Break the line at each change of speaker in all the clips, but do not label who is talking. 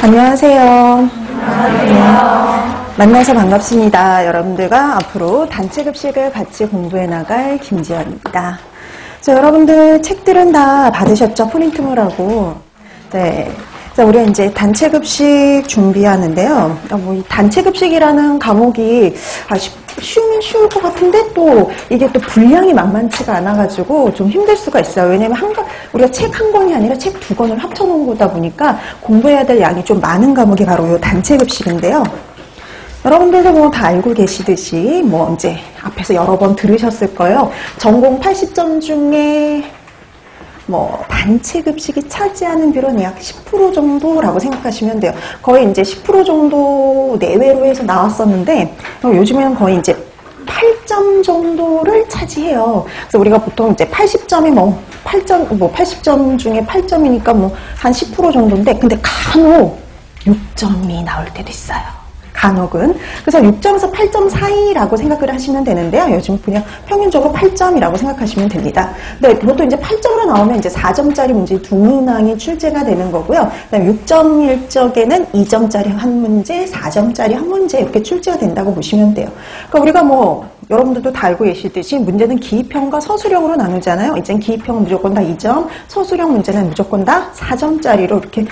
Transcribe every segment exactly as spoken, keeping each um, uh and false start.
안녕하세요. 안녕하세요. 만나서 반갑습니다. 여러분들과 앞으로 단체급식을 같이 공부해 나갈 김지연입니다. 자, 여러분들 책들은 다 받으셨죠? 프린트물하고. 네. 자, 우리가 이제 단체급식 준비하는데요. 뭐, 이 단체급식이라는 과목이, 아, 쉬우면 쉬울 것 같은데 또 이게 또 분량이 만만치가 않아가지고 좀 힘들 수가 있어요. 왜냐면 한 권, 우리가 책 한 권이 아니라 책 두 권을 합쳐놓은 거다 보니까 공부해야 될 양이 좀 많은 과목이 바로 이 단체급식인데요. 여러분들도 뭐 다 알고 계시듯이 뭐 이제 앞에서 여러 번 들으셨을 거예요. 전공 팔십 점 중에 뭐 단체급식이 차지하는 비율은 약 십 퍼센트 정도라고 생각하시면 돼요. 거의 이제 십 퍼센트 정도 내외로 해서 나왔었는데 요즘에는 거의 이제 팔 점 정도를 차지해요. 그래서 우리가 보통 이제 팔십 점이 뭐 팔 점, 뭐 팔십 점 중에 팔 점이니까 뭐 한 십 퍼센트 정도인데 근데 간혹 육 점이 나올 때도 있어요. 간혹은. 그래서 육 점에서 팔 점 사이라고 생각을 하시면 되는데요. 요즘 그냥 평균적으로 팔 점이라고 생각하시면 됩니다. 네, 보통 이제 팔 점으로 나오면 이제 사 점짜리 문제 두 문항이 출제가 되는 거고요. 그다음에 육 점일 적에는 이 점짜리 한 문제, 사 점짜리 한 문제 이렇게 출제가 된다고 보시면 돼요. 그러니까 우리가 뭐 여러분들도 다 알고 계시듯이 문제는 기입형과 서술형으로 나누잖아요. 이제는 기입형은 무조건 다 이 점, 서술형 문제는 무조건 다 사 점짜리로 이렇게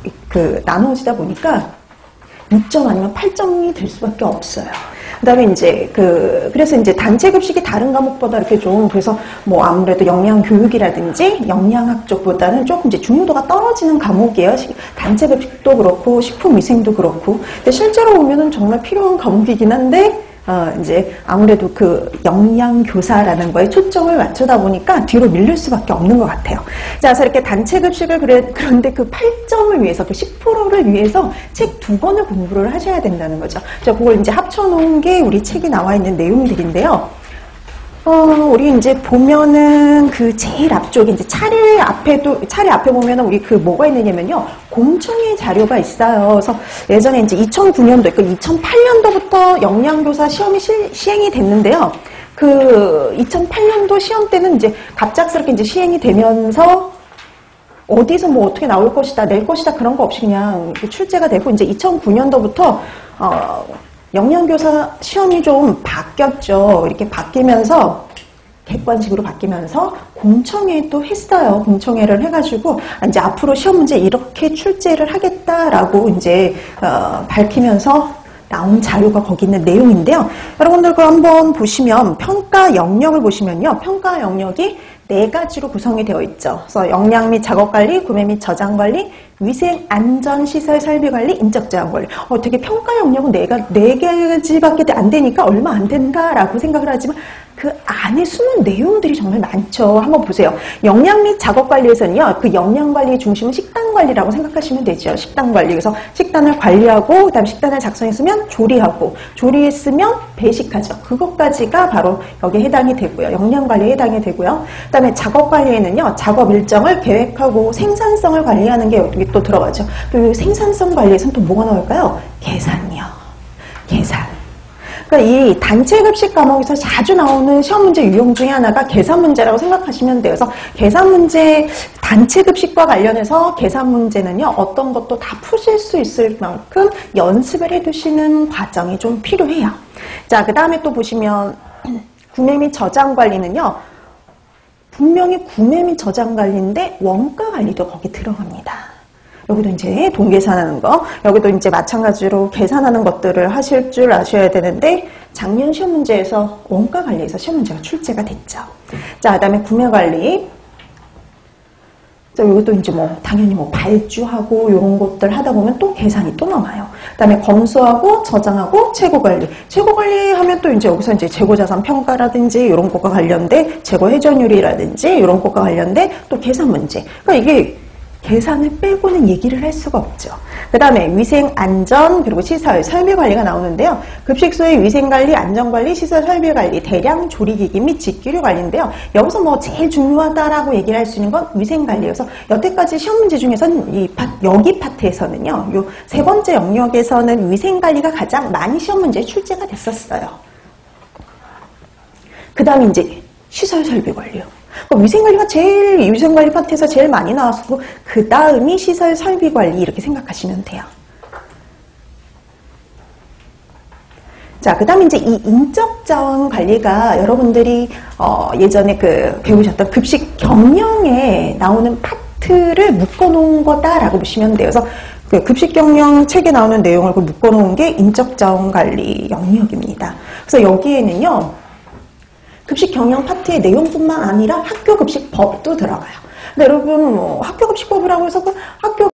그 나누어지다 보니까 육 점 아니면 팔 점이 될 수밖에 없어요. 그 다음에 이제 그, 그래서 이제 단체급식이 다른 과목보다 이렇게 좀, 그래서 뭐 아무래도 영양교육이라든지 영양학 쪽보다는 조금 이제 중요도가 떨어지는 과목이에요. 단체급식도 그렇고, 식품위생도 그렇고. 근데 실제로 보면은 정말 필요한 과목이긴 한데, 어, 이제 아무래도 그 영양교사라는 거에 초점을 맞추다 보니까 뒤로 밀릴 수밖에 없는 것 같아요. 자, 그래서 이렇게 단체급식을 그래, 그런데 그 팔 점을 위해서, 그 십 퍼센트를 위해서 책 두 권을 공부를 하셔야 된다는 거죠. 자, 그걸 이제 합쳐놓은 게 우리 책에 나와 있는 내용들인데요. 어, 우리 이제 보면은 그 제일 앞쪽에 이제 차례 앞에도, 차례 앞에 보면은 우리 그 뭐가 있느냐면요. 공청회 자료가 있어요. 그래서 예전에 이제 이천구 년도, 그 이천팔 년도부터 영양교사 시험이 시, 시행이 됐는데요. 그 이천팔 년도 시험 때는 이제 갑작스럽게 이제 시행이 되면서 어디서 뭐 어떻게 나올 것이다, 낼 것이다 그런 거 없이 그냥 출제가 되고 이제 이천구 년도부터 어, 영양교사 시험이 좀 바뀌었죠. 이렇게 바뀌면서 객관식으로 바뀌면서 공청회도 했어요. 공청회를 해가지고 이제 앞으로 시험 문제 이렇게 출제를 하겠다라고 이제 어, 밝히면서 나온 자료가 거기 있는 내용인데요. 여러분들 그 한번 보시면 평가 영역을 보시면요. 평가 영역이 네 가지로 구성이 되어 있죠. 그래서 영양 및 작업관리, 구매 및 저장관리, 위생, 안전, 시설, 설비관리, 인적제한관리. 어, 되게 평가 영역은 네, 가, 네 가지밖에 안 되니까 얼마 안 된다라고 생각을 하지만 그 안에 숨은 내용들이 정말 많죠. 한번 보세요. 영양 및 작업관리에서는요. 그 영양관리 중심은 식단관리라고 생각하시면 되죠. 식단관리. 그래서 식단을 관리하고 그다음 식단을 작성했으면 조리하고 조리했으면 배식하죠. 그것까지가 바로 여기에 해당이 되고요. 영양관리에 해당이 되고요. 그다음에 작업관리에는요. 작업 일정을 계획하고 생산성을 관리하는 게 여기 또 들어가죠. 또 생산성 관리에서는 또 뭐가 나올까요? 계산이요. 계산. 그러니까 이 단체급식 과목에서 자주 나오는 시험 문제 유형 중에 하나가 계산 문제라고 생각하시면 돼요. 그래서 계산 문제, 단체급식과 관련해서 계산 문제는요, 어떤 것도 다 푸실 수 있을 만큼 연습을 해두시는 과정이 좀 필요해요. 자, 그 다음에 또 보시면, 구매 및 저장 관리는요, 분명히 구매 및 저장 관리인데 원가 관리도 거기 들어갑니다. 여기도 이제 돈 계산하는 거, 여기도 이제 마찬가지로 계산하는 것들을 하실 줄 아셔야 되는데 작년 시험 문제에서 원가 관리에서 시험 문제가 출제가 됐죠. 자, 그다음에 구매 관리. 자, 여기도 이제 뭐 당연히 뭐 발주하고 이런 것들 하다 보면 또 계산이 또 나와요. 그다음에 검수하고 저장하고 재고 관리. 재고 관리하면 또 이제 여기서 이제 재고 자산 평가라든지 이런 것과 관련된 재고 회전율이라든지 이런 것과 관련된 또 계산 문제. 그러니까 이게 계산을 빼고는 얘기를 할 수가 없죠. 그 다음에 위생, 안전, 그리고 시설, 설비관리가 나오는데요. 급식소의 위생관리, 안전관리, 시설, 설비관리, 대량 조리기기 및 직기류 관리인데요. 여기서 뭐 제일 중요하다라고 얘기를 할 수 있는 건 위생관리여서 여태까지 시험 문제 중에서는 이 파, 여기 파트에서는요. 요 세 번째 영역에서는 위생관리가 가장 많이 시험 문제에 출제가 됐었어요. 그 다음에 이제 시설, 설비관리요. 위생관리가 제일, 위생관리 파트에서 제일 많이 나왔고, 그 다음이 시설 설비관리 이렇게 생각하시면 돼요. 자, 그 다음에 이제 이 인적 자원 관리가 여러분들이 어, 예전에 그 배우셨던 급식 경영에 나오는 파트를 묶어놓은 거다라고 보시면 돼요. 그래서 그 급식 경영 책에 나오는 내용을 그 묶어놓은 게 인적 자원 관리 영역입니다. 그래서 여기에는요, 급식 경영 파트의 내용뿐만 아니라 학교 급식법도 들어가요. 근데 여러분, 뭐 학교 급식법이라고 해서 그 학교